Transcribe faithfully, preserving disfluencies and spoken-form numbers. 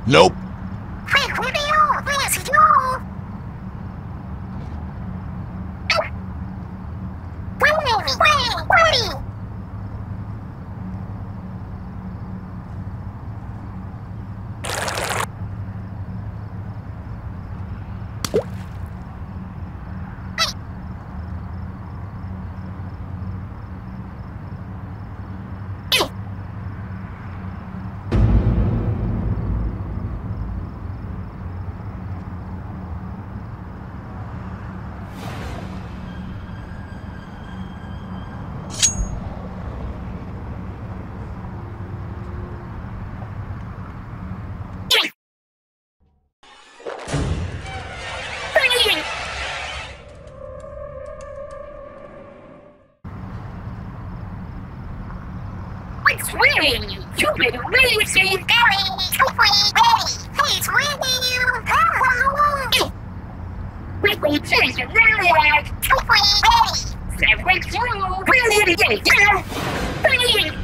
Nope. Quick video, let's go. Wait, wait, wait. It's winning! You've been really saying Gary! Hopefully, ready! He's winning! Quickly change the red! Hopefully, ready! Seven, two, really, yeah, yeah!